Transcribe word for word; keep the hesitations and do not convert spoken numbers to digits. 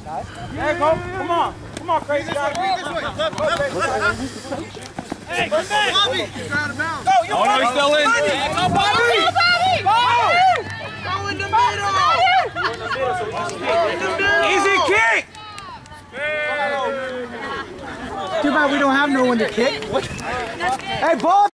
There you go. Come on. Come on, crazy guy. Hey, come back. Bobby. He's out of bounds. Go, you oh, no, he's still in. Go, Bobby. Go, Bobby. Go. Go in the middle. Easy kick. Too bad we don't have no one to kick. Hey, ball.